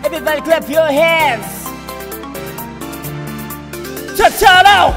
Everybody clap your hands. Totoro.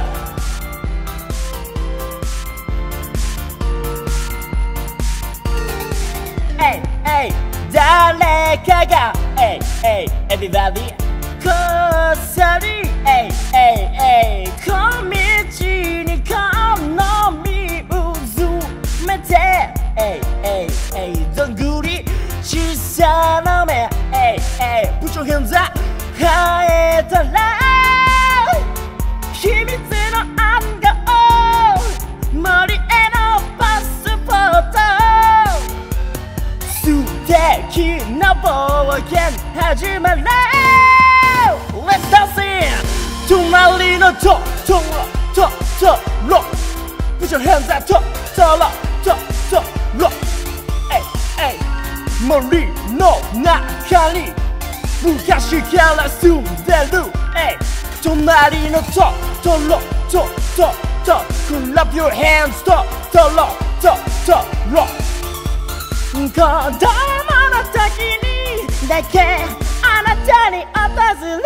Hey, hey, 誰かが Hey, hey, everybody こっそり Hey, hey, hey 小道にこの身を埋めて Hey, hey, hey どんぐり小さな目 Hey, hey 部長変座生えたら秘密の暗号森へのパスポート素敵な冒険始まる Let's dance in 隣のトトロ Put your hands up トロ森の中に昔から住んでる隣のトロClap your hands トロ子供の時にだけあなたに訪れる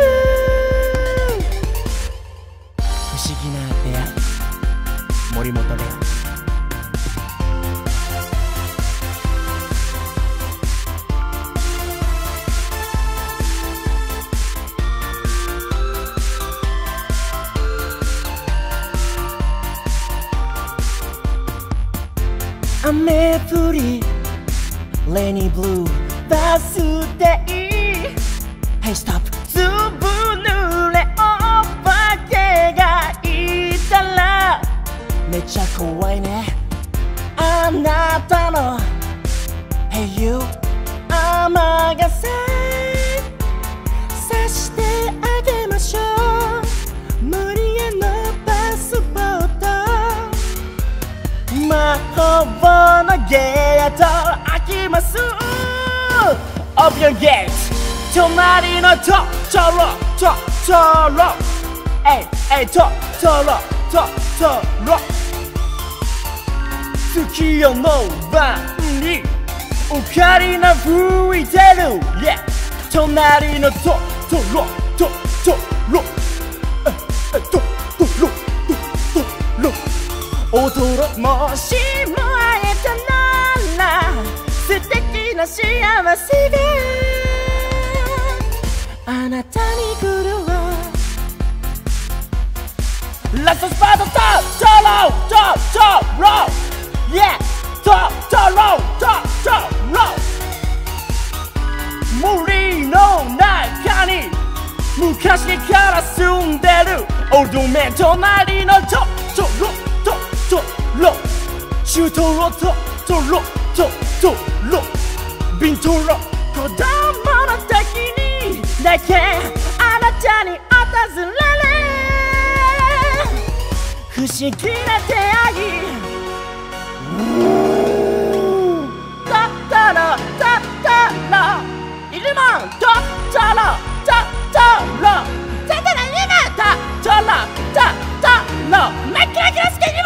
不思議な出会い森本レオ雨降りレイニーブルーバスデイ Hey stop ずぶ濡れお化けがいたらめっちゃ怖いねあなたの Hey you 雨傘さしてあげましょう森へのパスポート魔法のゲート開きます Open your gates 隣のトロトロ月夜の晩にオカリナ吹いてる、yeah、隣のトロ踊ろもしも会えたなら素敵な幸せがあなたに来るわラストスパートトロ Yeah トロ森の中に昔から住んでる乙女隣のトロ中トロビントロ子供の時にだけあなたに訪れる不思議な出会いトトロいるもんトトロいるもんトトロマキラキラスケ